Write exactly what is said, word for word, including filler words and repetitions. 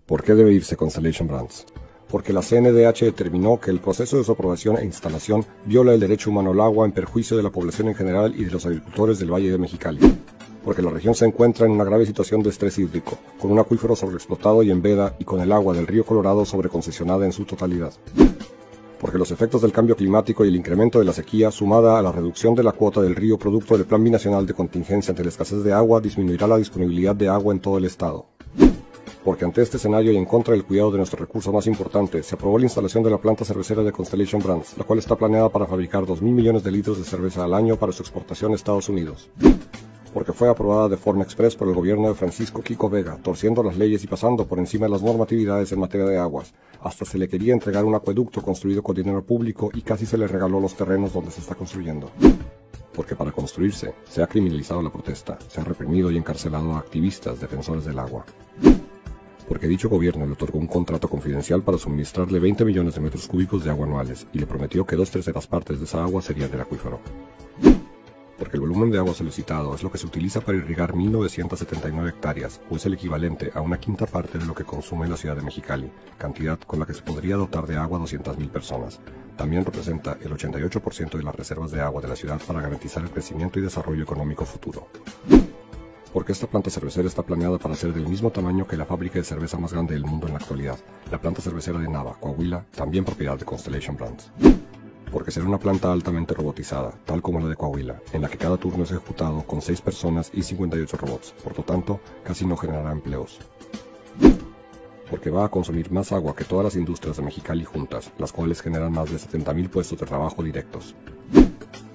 ¿Por qué debe irse Constellation Brands? Porque la C N D H determinó que el proceso de su aprobación e instalación viola el derecho humano al agua en perjuicio de la población en general y de los agricultores del Valle de Mexicali. Porque la región se encuentra en una grave situación de estrés hídrico, con un acuífero sobreexplotado y en veda y con el agua del río Colorado sobreconcesionada en su totalidad. Porque los efectos del cambio climático y el incremento de la sequía, sumada a la reducción de la cuota del río producto del Plan Binacional de Contingencia ante la escasez de agua, disminuirá la disponibilidad de agua en todo el estado. Porque ante este escenario y en contra del cuidado de nuestro recurso más importante, se aprobó la instalación de la planta cervecera de Constellation Brands, la cual está planeada para fabricar dos mil millones de litros de cerveza al año para su exportación a Estados Unidos. Porque fue aprobada de forma express por el gobierno de Francisco Quico Vega, torciendo las leyes y pasando por encima de las normatividades en materia de aguas. Hasta se le quería entregar un acueducto construido con dinero público y casi se le regaló los terrenos donde se está construyendo. Porque para construirse, se ha criminalizado la protesta, se ha reprimido y encarcelado a activistas defensores del agua. Porque dicho gobierno le otorgó un contrato confidencial para suministrarle veinte millones de metros cúbicos de agua anuales y le prometió que dos terceras partes de esa agua serían del acuífero. Porque el volumen de agua solicitado es lo que se utiliza para irrigar mil novecientas setenta y nueve hectáreas, o es el equivalente a una quinta parte de lo que consume la ciudad de Mexicali, cantidad con la que se podría dotar de agua a doscientas mil personas. También representa el ochenta y ocho por ciento de las reservas de agua de la ciudad para garantizar el crecimiento y desarrollo económico futuro. Porque esta planta cervecera está planeada para ser del mismo tamaño que la fábrica de cerveza más grande del mundo en la actualidad, la planta cervecera de Nava, Coahuila, también propiedad de Constellation Brands. Porque será una planta altamente robotizada, tal como la de Coahuila, en la que cada turno es ejecutado con seis personas y cincuenta y ocho robots, por lo tanto, casi no generará empleos. Porque va a consumir más agua que todas las industrias de Mexicali juntas, las cuales generan más de setenta mil puestos de trabajo directos.